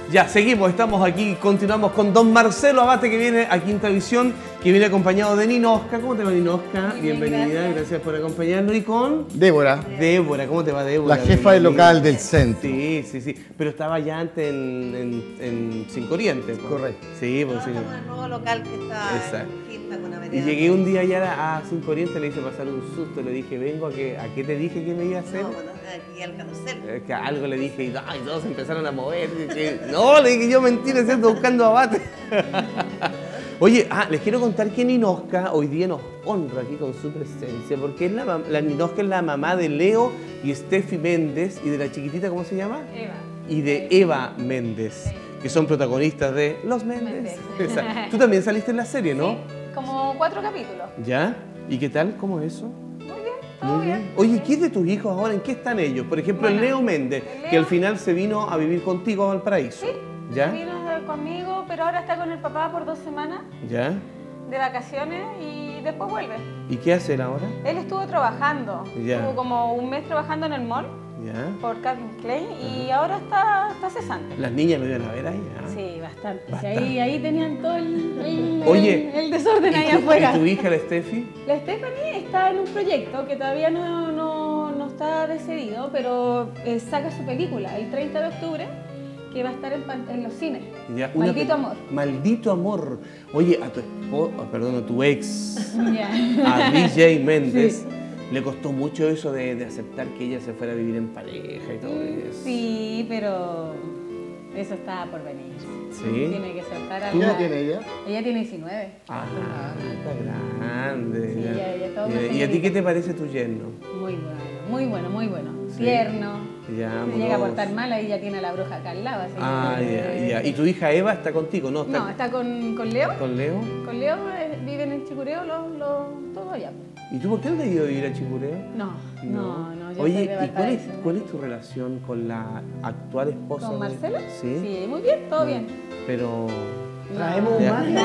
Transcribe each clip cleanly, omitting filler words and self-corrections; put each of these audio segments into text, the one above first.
Ya, seguimos, estamos aquí, continuamos con don Marcelo Abate, que viene a Quinta Visión, que viene acompañado de Ninosca. ¿Cómo te va, Ninosca? Bienvenida, gracias por acompañarnos. Y con Débora. Débora, ¿cómo te va, Débora? La jefa del local del centro. Sí. Pero estaba ya antes en Cinco Oriente. ¿No? Correcto. Sí, pues sí. Estamos en el nuevo local que está en Quinta con Avenida. Y llegué un día ya a Cinco Oriente, le hice pasar un susto, le dije, vengo a qué te dije que me iba a hacer. No, bueno, aquí al carrusel. Que algo le dije y todos empezaron a mover. No, le dije yo mentira, es cierto, buscando Abate. Oye, les quiero contar que Ninosca hoy día nos honra aquí con su presencia, porque es la Ninosca es la mamá de Leo y Steffi Méndez y de la chiquitita, ¿cómo se llama? Eva. Y de Eva Méndez, que son protagonistas de Los Méndez. Tú también saliste en la serie, ¿no? Sí, como 4 capítulos. ¿Ya? ¿Y qué tal? ¿Cómo es eso? Muy bien, todo bien. Oye, ¿qué es de tus hijos ahora? ¿En qué están ellos? Por ejemplo, Bueno, el Leo Méndez, que al final se vino a vivir contigo a Valparaíso. Sí, ¿Ya? vino conmigo, pero ahora está con el papá por 2 semanas ¿Ya? de vacaciones y después vuelve. ¿Y qué hace él ahora? Él estuvo trabajando, Ya. estuvo como un mes trabajando en el mall ¿Ya? por Calvin Klein y ahora está cesante. Las niñas lo iban a ver ahí. ¿Ah? Sí, bastante. Sí, Bastante. ahí tenían todo Oye, el desorden ahí afuera. ¿Y tu hija, la Steffi? La Stephanie está en un proyecto que todavía no está decidido, pero saca su película el 30 de octubre, que va a estar en los cines. Ya, Maldito amor. Maldito amor. Oye, a tu a tu ex, Ya. a DJ Méndez, Sí. le costó mucho eso de aceptar que ella se fuera a vivir en pareja y todo eso. Sí, pero eso está por venir. ¿Sí? Tiene que soltar a ¿Qué edad tiene ella? Ella tiene 19. Ah, está grande. Sí, ya todo una ¿Y a ti señorita. qué te parece tu yerno? Muy bueno. Sí. Tierno. Ya, Se llega a amoroso. portar mal, ahí ya tiene a la bruja acá al lado. Así Ah, que- ya. ¿Y tu hija Eva está contigo, no? No, está con Leo. ¿Con Leo? Con Leo viven en Chicureo, todo allá. ¿Y tú por qué no te has ido a vivir a Chicureo? No, yo Oye, soy de ¿y Valparaíso. cuál es tu relación con la actual esposa? ¿Con de- Marcela? Sí. Sí, muy bien, todo bien. Pero... Traemos Ya. más.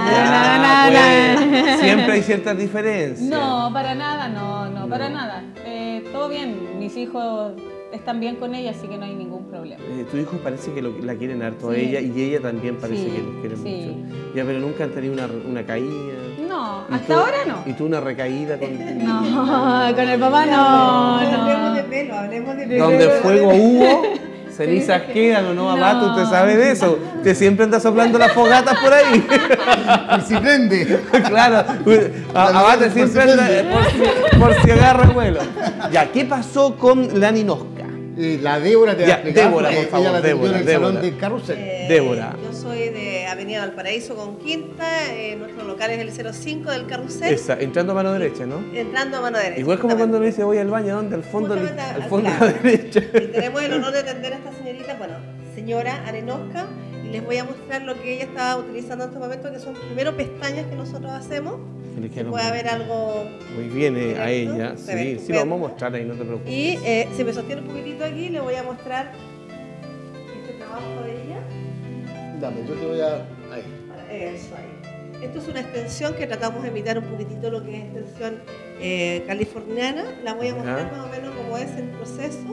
Ya, pues, siempre hay ciertas diferencias. No, para nada, no, para nada. Todo bien, mis hijos están bien con ella, así que no hay ningún problema. Tu hijo parece que la quieren harto a Sí. ella y ella también parece Sí, que los quiere sí. mucho. Ya, pero nunca han tenido una caída. No, ¿Y hasta tú- ahora no. ¿Y tú una recaída con No, con el papá Hablemos de no. pelo, hablemos de pelo. donde fuego hubo, cenizas quedan o no, Abate, usted sabe de eso. Usted siempre anda soplando las fogatas por ahí. Y si prende. Claro, Abate siempre anda por si agarra vuelo. Ya, ¿qué pasó con la Ninosca? La Débora te va Ya, a explicar. Débora, porque por favor, ella la atendió en el Débora. salón del carrusel. Débora. Yo soy de Avenida Valparaíso con Quinta, nuestro local es el 05 del carrusel, Esa, entrando a mano derecha, ¿no? entrando a mano derecha. Igual como cuando me justamente. dice voy al baño, ¿dónde? Al fondo, Justamente al al fondo a la lado. derecha. Y tenemos el honor de atender a esta señorita, bueno, señora Arenosca, y les voy a mostrar lo que ella está utilizando en este momento, que son primero pestañas que nosotros hacemos. Que le Se quedaron puede haber algo. muy bien a directo, ella. se ve Sí, lo estupendo. vamos a mostrar ahí, no te preocupes. Y si me sostiene un poquitito aquí, le voy a mostrar este trabajo de ella. Dame, yo te voy a. Ahí. Eso ahí. Esto es una extensión que tratamos de imitar un poquitito lo que es extensión californiana. La voy a mostrar Ajá. más o menos cómo es el proceso.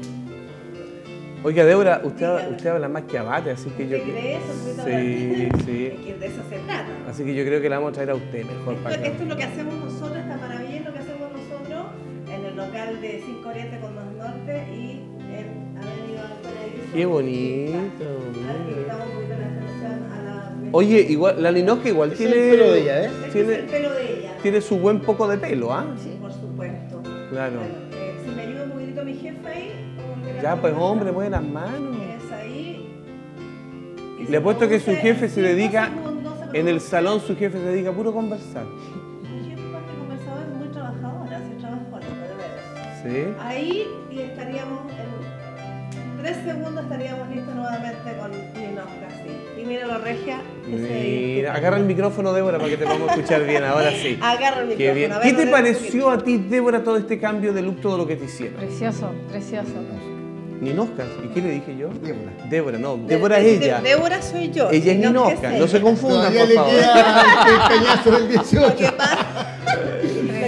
Oiga, Débora, usted Dígame. habla más que Abate, así que yo... ¿Usted cree eso? Sí, sí. Que de eso se trata. Así que yo creo que la vamos a traer a usted mejor para acá. Esto es lo que hacemos nosotros, esta maravilla es lo que hacemos nosotros en el local de 5 Oriente con 2 Norte y en Avenida Valparaíso. Qué bonito. Aquí le damos un poquito la extensión a la... Oye, igual, la Ninosca igual Ese es tiene... el pelo de ella, ¿eh? Este tiene- es el pelo de ella. Tiene su buen poco de pelo, ¿ah? Sí, por supuesto. Claro. Bueno, si me ayuda un poquitito mi jefe ahí. como que la Ya, pues cosa hombre, mueve las manos. Es ahí. Y Le se apuesto que su produce jefe se 5 dedica, segundos, se en el produce. salón su jefe se dedica a puro conversar. Mi jefe más que conversador es muy trabajadora, hace trabajo de veras. ¿Sí? Ahí y estaríamos en 3 segundos estaríamos listos nuevamente con Ninosca, sí. Y mira lo regia que se Mira, agarra el micrófono, Débora, para que te podamos escuchar bien, ahora sí. Agarra el micrófono. Qué bien. a ver, ¿Qué te rodea un pareció a ti, Débora, todo este cambio de look, todo lo que te hicieron? Precioso, precioso. Ninosca, ¿y qué le dije yo? Débora. Débora, no, poquitito. Débora es ella. Débora soy yo. Ella es Ninosca, no se confundan, Todavía por le favor. queda el peñazo del Lo que 18. pasa,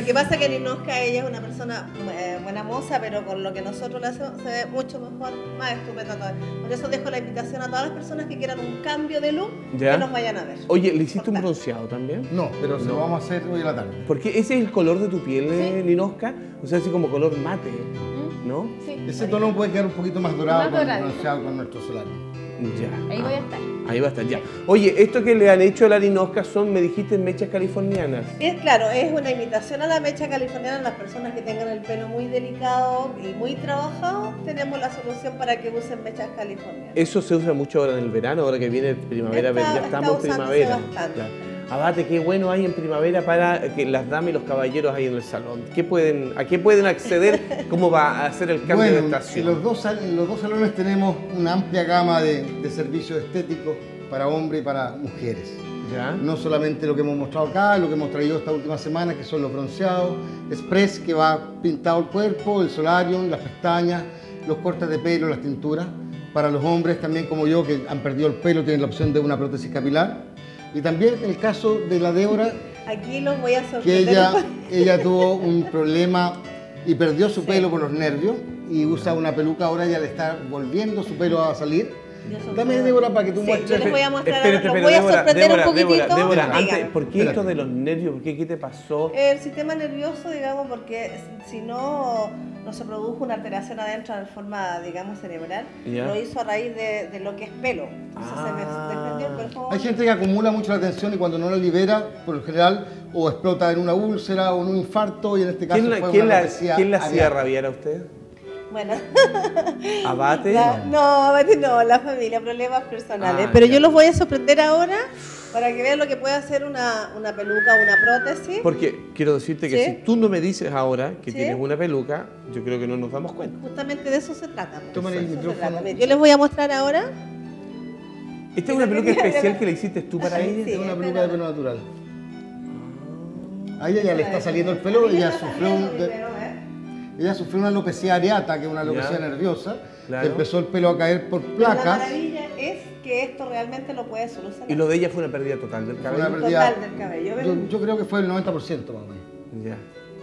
Lo que pasa es que Ninoska, ella es una persona buena moza, pero con lo que nosotros le hacemos se ve mucho mejor, más estupenda todavía. Por eso dejo la invitación a todas las personas que quieran un cambio de look, Ya. que nos vayan a ver. Oye, ¿le hiciste un Cortar. bronceado también? No, pero se lo vamos a hacer hoy a la tarde. Porque ese es el color de tu piel, Ninoska, o sea, así como color mate, ¿no? Sí. Ese tono puede quedar un poquito más dorado Más con, dorado. bronceado con nuestro solario. Ya. Ahí voy a estar. Ahí va a estar, ya. Oye, esto que le han hecho a la Ninoska son, me dijiste, mechas californianas. Es claro, es una imitación a la mecha californiana. Las personas que tengan el pelo muy delicado y muy trabajado, tenemos la solución para que usen mechas californianas. Eso se usa mucho ahora en el verano, ahora que viene primavera, Está- ya está estamos en usándose primavera. bastante. Claro. Abate, qué bueno hay en primavera para que las damas y los caballeros ahí en el salón. ¿A qué pueden acceder? ¿Cómo va a hacer el cambio de Bueno, estación? en los dos salones tenemos una amplia gama de servicios estéticos para hombres y para mujeres. ¿Ya? No solamente lo que hemos mostrado acá, lo que hemos traído esta última semana, que son los bronceados, express, que va pintado el cuerpo, el solarium, las pestañas, los cortes de pelo, las tinturas. Para los hombres también, como yo, que han perdido el pelo, tienen la opción de una prótesis capilar. Y también el caso de la Débora, Aquí los voy a que sorprender. ella tuvo un problema y perdió su pelo por los nervios y usa una peluca, ahora ya le está volviendo su pelo a salir. Yo sorprendo. Dame, Débora, para que tú Sí, muestres. yo les voy a mostrar Espérate, ahora, los espérate, voy a Débora, sorprender Débora, un poquitito. Débora, Dígame. antes, ¿por qué esto de los nervios? ¿Qué te pasó? El sistema nervioso, digamos, porque si no se produjo una alteración adentro de forma, digamos, cerebral, Ya. lo hizo a raíz de lo que es pelo. Entonces se me desprendió el cuerpo. Hay gente que acumula mucho la tensión y cuando no la libera, por lo general, o explota en una úlcera o en un infarto, y en este caso ¿Quién, fue quién una la, alopecia ¿Quién la hacía areata. rabiar a usted? Bueno, ¿Abate? no, la familia, problemas personales. Ah, Pero ya. yo los voy a sorprender ahora para que vean lo que puede hacer una peluca, una prótesis. Porque quiero decirte que ¿Sí? si tú no me dices ahora que ¿Sí? tienes una peluca, yo creo que no nos damos cuenta. Justamente de eso se trata. Tómale el De eso se micrófono. trata. Mira, yo les voy a mostrar ahora. ¿Esta es una peluca especial que le hiciste tú para ella? Sí. Es una peluca de pelo natural. A ella ya le está saliendo el pelo, ella sufrió una alopecia areata, que es una alopecia Ya. nerviosa. Claro. Le empezó el pelo a caer por La placas. maravilla es que esto realmente lo puede solucionar. Y lo de ella fue una pérdida total del Fue cabello. una pérdida- Total del cabello. Yo creo que fue el 90% más o menos. Ya.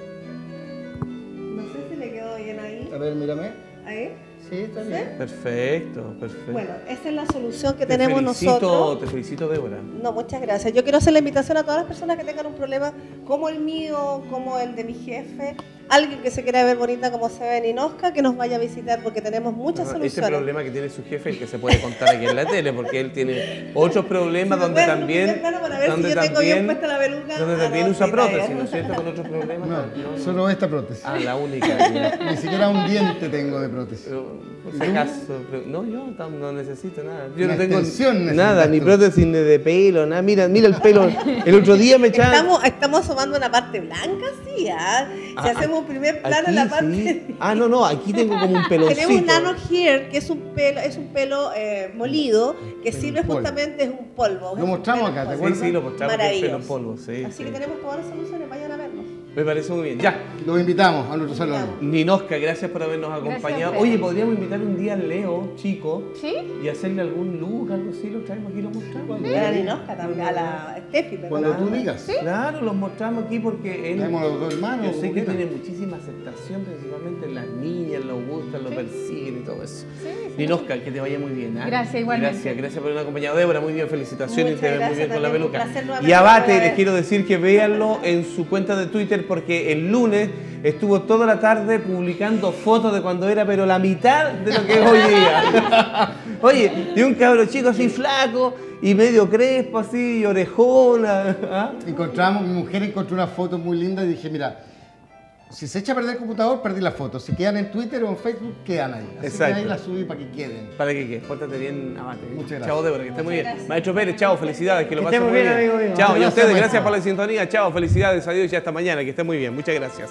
No sé si le quedó bien ahí. A ver, mírame. Ahí. Sí, está bien. Perfecto, perfecto. Bueno, esa es la solución que Te tenemos felicito, nosotros. Te felicito, Débora. No, muchas gracias. Yo quiero hacer la invitación a todas las personas que tengan un problema como el mío, como el de mi jefe, alguien que se quiera ver bonita como se ve en Ninoska, que nos vaya a visitar porque tenemos muchas Ese soluciones. problema que tiene su jefe, el que se puede contar aquí en la tele, porque él tiene otros problemas Si me donde pueden también, multiplicar para ver si donde yo tengo bien también, puesta la peluca. donde Ah, también no, usa sí, prótesis, está bien. ¿no es cierto? Con otros problemas. No, solo esta prótesis. Ah, la única. ya. Ni siquiera un diente tengo de prótesis. Pero, por si acaso, no, yo no necesito nada. Yo Una no tengo extensión necesitas nada, ni tú. prótesis ni de pelo, nada. Mira el pelo. El otro día me echaban. Estamos asomando una parte blanca, sí, ¿ah? Si Ah, hacemos un primer plano en Aquí la parte... sí. Ah, no, aquí tengo como un peloncito. Tenemos nano hair, que es un pelo molido, que sirve polvo. justamente, es un polvo. Lo mostramos acá, ¿te Sí, acuerdas? sí, lo mostramos que es pelo en Maravilloso. polvo, sí. Así sí. que tenemos todas las soluciones, vayan a vernos. Me parece muy bien. Ya. Los invitamos a nuestro salón. Ninoska, gracias por habernos Gracias acompañado. a ustedes. Oye, podríamos invitar un día al Leo, chico, ¿Sí? y hacerle algún look, algo así, lo traemos aquí y lo mostramos. A la Ninoska también, a la Steffi, ¿verdad? Cuando tú digas. Claro, los mostramos aquí porque él. Tenemos los dos hermanos. Yo sé como que quieran. tiene muchísima aceptación, principalmente en las niñas, lo gustan, lo persiguen y todo eso. Sí, sí. Ninoska, que te vaya muy bien. ¿ah? Gracias, igualmente. Gracias por habernos acompañado. Débora, muy bien, felicitaciones, Muchas te ves muy gracias bien con la también, un peluca. placer nuevamente Y Abate, volver a les ver. quiero decir que véanlo en su cuenta de Twitter porque el lunes estuvo toda la tarde publicando fotos de cuando era, pero la mitad de lo que es hoy día. Oye, y un cabro chico así flaco y medio crespo, así, y orejona. ¿ah? Mi mujer encontró una foto muy linda y dije, mira, si se echa a perder el computador, perdí las fotos. Si quedan en Twitter o en Facebook, quedan ahí. Así Exacto. que ahí las subí para que queden. Para que pórtate bien, Abate. Muchas gracias. Chao, Débora, que esté muy bien. gracias. Maestro Pérez, chao, felicidades, que lo Que pasen esté muy muy bien. bien, amigo mío. Chao, y a Gracias, ustedes, maestro. gracias por la sintonía. Chao, felicidades, adiós y hasta mañana, que esté muy bien. Muchas gracias.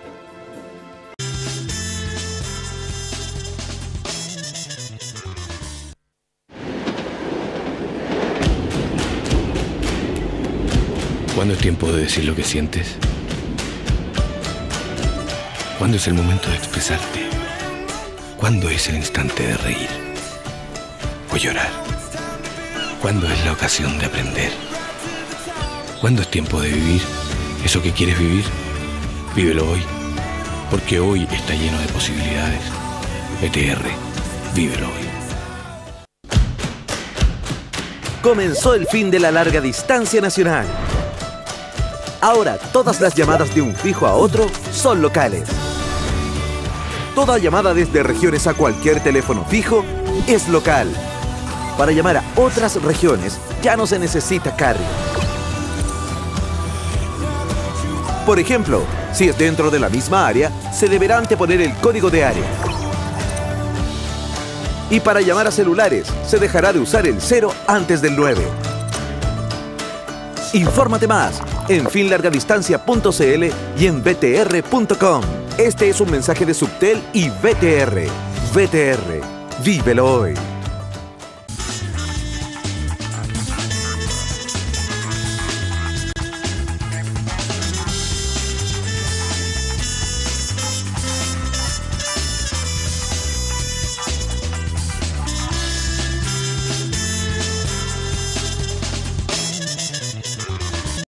¿Cuándo es tiempo de decir lo que sientes? ¿Cuándo es el momento de expresarte? ¿Cuándo es el instante de reír o llorar? ¿Cuándo es la ocasión de aprender? ¿Cuándo es tiempo de vivir eso que quieres vivir Vívelo hoy, porque hoy está lleno de posibilidades. VTR, vívelo hoy. Comenzó el fin de la larga distancia nacional. Ahora todas las llamadas de un fijo a otro son locales. Toda llamada desde regiones a cualquier teléfono fijo es local. Para llamar a otras regiones ya no se necesita carrier. Por ejemplo, si es dentro de la misma área, se deberá anteponer el código de área. Y para llamar a celulares, se dejará de usar el 0 antes del 9. Infórmate más en finlargadistancia.cl y en vtr.com. Este es un mensaje de Subtel y VTR. VTR, vívelo hoy.